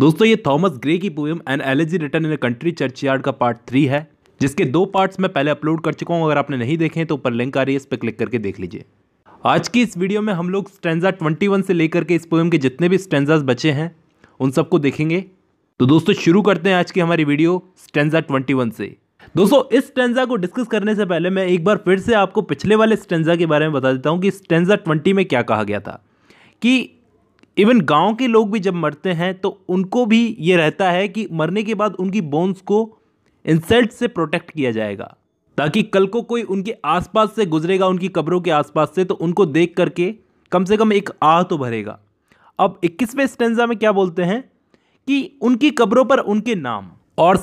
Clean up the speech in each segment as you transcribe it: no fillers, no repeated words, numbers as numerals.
दोस्तों ये Thomas Gray की poem an elegy written in a country churchyard का पार्ट 3 है, जिसके 2 पार्ट्स मैं पहले अपलोड कर चुका हूं। अगर आपने नहीं देखे हैं तो ऊपर लिंक आ रही है, इस पर क्लिक करके देख लीजिए। आज की इस वीडियो में हम लोग स्टैंजा 21 से लेकर के इस पोएम के जितने भी स्टैंजास बचे हैं उन सबको देखेंगे। तो दोस्तों शुरू करते हैं आज की हमारी वीडियो स्टैंजा 21 से। दोस्तों इस स्टैंजा को डिस्कस करने से पहले मैं एक बार फिर से आपको पिछले वाले स्टैंजा के बारे में बता देता हूं कि स्टैंजा 20 में क्या कहा गया था कि इवन गांव के लोग भी जब मरते हैं तो उनको भी ये रहता है कि मरने के बाद उनकी बोन्स को इंसल्ट से प्रोटेक्ट किया जाएगा, ताकि कल को कोई उनके आसपास से गुजरेगा, उनकी कब्रों के आसपास से, तो उनको देख करके कम से कम एक आह तो भरेगा। अब 21वें स्टेंजा में क्या बोलते हैं कि उनकी कब्रों पर उनके नाम और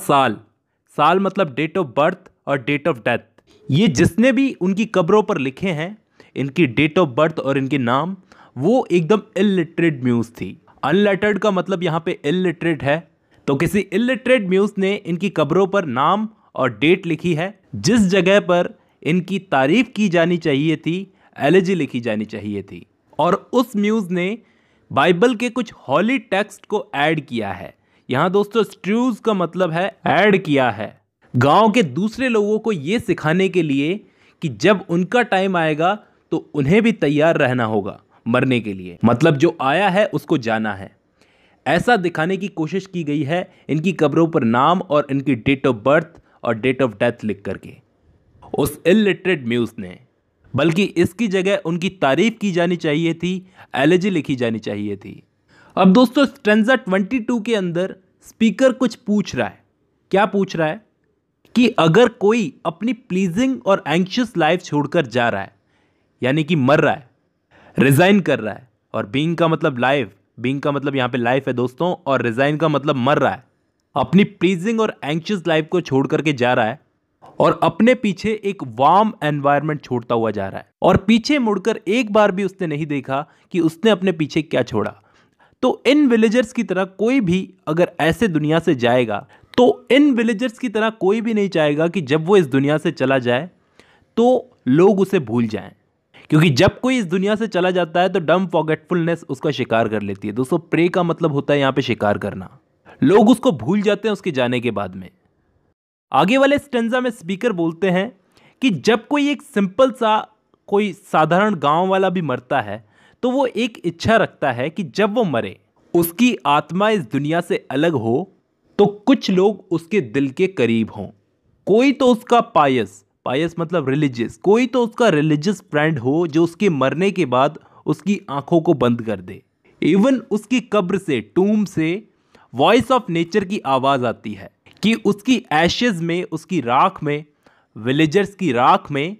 साल मतलब डेट ऑफ बर्थ और डेट ऑफ डेथ, ये जिसने भी उनकी कब्रों पर लिखे हैं इनकी डेट ऑफ बर्थ और इनके नाम, वो एकदम इलिटरेट म्यूज थी। अनलेटर्ड का मतलब यहाँ पे इलिटरेट है, तो किसी इलिटरेट म्यूज ने इनकी कब्रों पर नाम और डेट लिखी है। जिस जगह पर इनकी तारीफ की जानी चाहिए थी, एलेजी लिखी जानी चाहिए थी, और उस म्यूज ने बाइबल के कुछ हॉली टेक्स्ट को ऐड किया है। यहाँ दोस्तों स्ट्रूज का मतलब है ऐड किया है, गांव के दूसरे लोगों को यह सिखाने के लिए कि जब उनका टाइम आएगा तो उन्हें भी तैयार रहना होगा मरने के लिए, मतलब जो आया है उसको जाना है। ऐसा दिखाने की कोशिश की गई है इनकी कब्रों पर नाम और इनकी डेट ऑफ बर्थ और डेट ऑफ डेथ लिख करके उस इलिटरेट म्यूज ने, बल्कि इसकी जगह उनकी तारीफ की जानी चाहिए थी, एलेजी लिखी जानी चाहिए थी। अब दोस्तों स्टैंजा 22 के अंदर स्पीकर कुछ पूछ रहा है। क्या पूछ रहा है कि अगर कोई अपनी प्लीजिंग और एंग्शियस लाइफ छोड़कर जा रहा है, यानी कि मर रहा है, रिजाइन कर रहा है, और बीइंग का मतलब लाइफ, बीइंग का मतलब यहां पे लाइफ है दोस्तों, और रिजाइन का मतलब मर रहा है, अपनी प्लीजिंग और एंग्शियस लाइफ को छोड़ करके जा रहा है और अपने पीछे एक वार्म एनवायरनमेंट छोड़ता हुआ जा रहा है, और पीछे मुड़कर एक बार भी उसने नहीं देखा कि उसने अपने पीछे क्या छोड़ा। तो इन विलेजर्स की तरह कोई भी अगर ऐसे दुनिया से जाएगा तो इन विलेजर्स की तरह कोई भी नहीं चाहेगा कि जब वो इस दुनिया से चला जाए तो लोग उसे भूल जाएं, क्योंकि जब कोई इस दुनिया से चला जाता है तो डम फॉरगेटफुलनेस उसका शिकार कर लेती है। दोस्तों प्रे का मतलब होता है यहां पे शिकार करना। लोग उसको भूल जाते हैं उसके जाने के बाद में। आगे वाले स्टेंजा में स्पीकर बोलते हैं कि जब कोई एक सिंपल सा कोई साधारण गांव वाला भी मरता है तो वो एक इच्छा रखता है कि जब वो मरे उसकी आत्मा इस दुनिया से अलग हो तो कुछ लोग उसके दिल के करीब हों। कोई तो उसका पायस मतलब रिलीजियस, कोई तो उसका रिलीजियस फ्रेंड हो जो उसके मरने के बाद उसकी आंखों को बंद कर दे। इवन उसकी कब्र से, टूम से वॉइस ऑफ नेचर की आवाज आती है कि उसकी एशेज में, उसकी राख में, विलेजर्स की राख में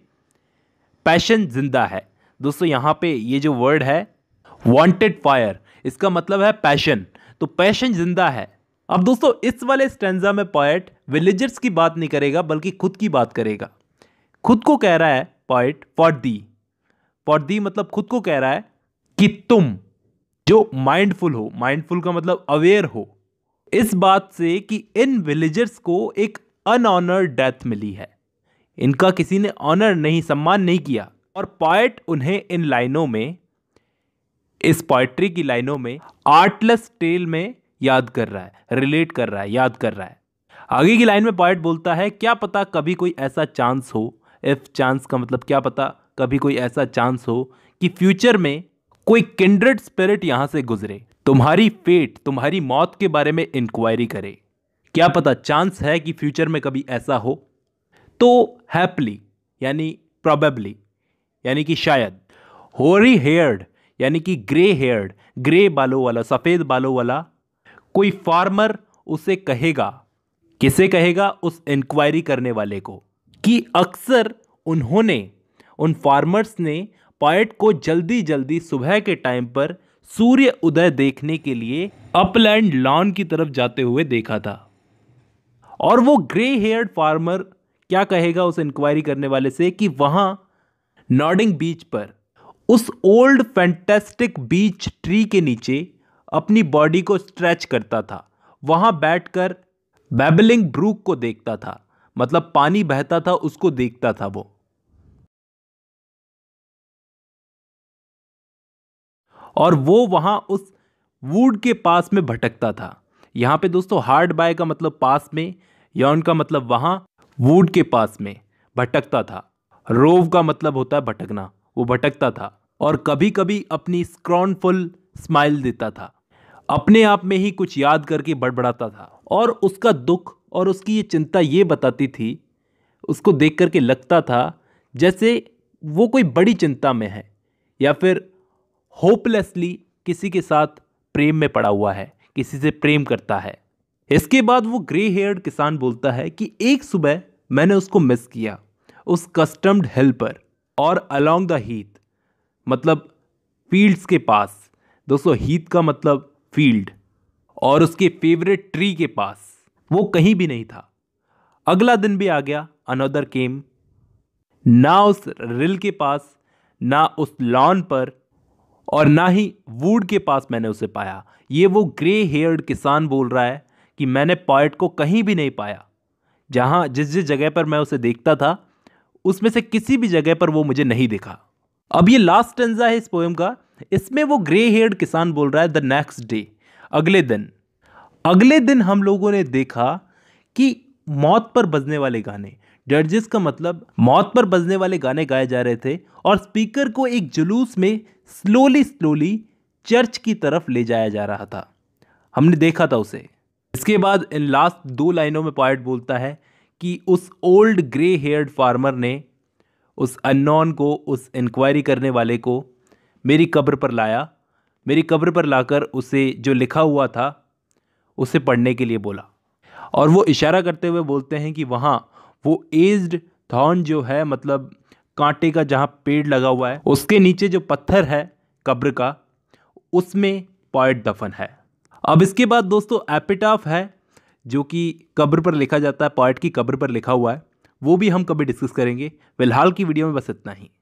पैशन जिंदा है। दोस्तों यहां पे ये जो वर्ड है वांटेड फायर, इसका मतलब है पैशन, तो पैशन जिंदा है। अब दोस्तों इस वाले स्टैंजा में पोएट विलेजर्स की बात नहीं करेगा बल्कि खुद की बात करेगा। खुद को कह रहा है पोएट फॉर दी मतलब खुद को कह रहा है कि तुम जो माइंडफुल हो, माइंडफुल का मतलब अवेयर हो इस बात से कि इन विलेजर्स को एक अनऑनर्ड डेथ मिली है, इनका किसी ने ऑनर नहीं, सम्मान नहीं किया। और पोएट उन्हें इन लाइनों में, इस पोएट्री की लाइनों में आर्टलेस टेल में याद कर रहा है, रिलेट कर रहा है, याद कर रहा है। आगे की लाइन में पोएट बोलता है क्या पता कभी कोई ऐसा चांस हो, इफ चांस का मतलब क्या पता कभी कोई ऐसा चांस हो कि फ्यूचर में कोई किंड्रेड स्पिरिट यहां से गुजरे, तुम्हारी फेट, तुम्हारी मौत के बारे में इंक्वायरी करे। क्या पता चांस है कि फ्यूचर में कभी ऐसा हो। तो हैप्पली यानी प्रोबेबली यानी कि शायद, होरी हेयर्ड यानी कि ग्रे हेयर्ड, ग्रे बालों वाला, सफेद बालों वाला कोई फार्मर उसे कहेगा, किसे कहेगा, उस इंक्वायरी करने वाले को, कि अक्सर उन फार्मर्स ने पोएट को जल्दी जल्दी सुबह के टाइम पर सूर्य उदय देखने के लिए अपलैंड लॉन की तरफ जाते हुए देखा था। और वो ग्रे हेयर्ड फार्मर क्या कहेगा उस इंक्वायरी करने वाले से कि वहां नॉर्डिंग बीच पर, उस ओल्ड फैंटास्टिक बीच ट्री के नीचे अपनी बॉडी को स्ट्रेच करता था, वहां बैठकर बैबलिंग ब्रूक को देखता था, मतलब पानी बहता था उसको देखता था वो। और वो वहां उस वुड के पास में भटकता था। यहाँ पे दोस्तों हार्ड बाय का मतलब पास में, यॉन का मतलब वहां, वुड के पास में भटकता था। रोव का मतलब होता है भटकना, वो भटकता था और कभी कभी अपनी स्क्रॉनफुल स्माइल देता था, अपने आप में ही कुछ याद करके बड़बड़ाता था और उसका दुख और उसकी ये चिंता ये बताती थी, उसको देख करके लगता था जैसे वो कोई बड़ी चिंता में है या फिर होपलेसली किसी के साथ प्रेम में पड़ा हुआ है, किसी से प्रेम करता है। इसके बाद वो ग्रे हेयर्ड किसान बोलता है कि एक सुबह मैंने उसको मिस किया उस कस्टम्ड हिल पर और अलोंग द हीथ, मतलब फील्ड्स के पास। दोस्तों हीथ का मतलब फील्ड, और उसके फेवरेट ट्री के पास वो कहीं भी नहीं था। अगला दिन भी आ गया, अनदर केम। ना उस रिल के पास, ना उस लॉन पर और ना ही वुड के पास मैंने उसे पाया। ये वो ग्रे हेयर्ड किसान बोल रहा है कि मैंने पॉएट को कहीं भी नहीं पाया। जहां जिस जिस जगह पर मैं उसे देखता था उसमें से किसी भी जगह पर वो मुझे नहीं दिखा। अब ये लास्ट स्टेंजा है इस पोएम का। इसमें वो ग्रे हेयर्ड किसान बोल रहा है द नेक्स्ट डे, अगले दिन हम लोगों ने देखा कि मौत पर बजने वाले गाने, डर्जेस का मतलब मौत पर बजने वाले गाने गाए जा रहे थे और स्पीकर को एक जुलूस में स्लोली चर्च की तरफ ले जाया जा रहा था। हमने देखा था उसे। इसके बाद इन लास्ट 2 लाइनों में पोएट बोलता है कि उस ओल्ड ग्रे हेयर्ड फार्मर ने उस अननोन को, उस इंक्वायरी करने वाले को मेरी कब्र पर लाया, मेरी कब्र पर लाकर उसे जो लिखा हुआ था उसे पढ़ने के लिए बोला। और वो इशारा करते हुए बोलते हैं कि वहाँ वो एज्ड थॉर्न जो है, मतलब कांटे का जहाँ पेड़ लगा हुआ है, उसके नीचे जो पत्थर है कब्र का, उसमें पोएट दफन है। अब इसके बाद दोस्तों एपिटाफ है जो कि कब्र पर लिखा जाता है, पोएट की कब्र पर लिखा हुआ है। वो भी हम कभी डिस्कस करेंगे। फिलहाल की वीडियो में बस इतना ही।